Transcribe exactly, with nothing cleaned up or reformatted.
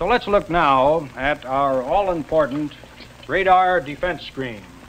So let's look now at our all-important radar defense screen.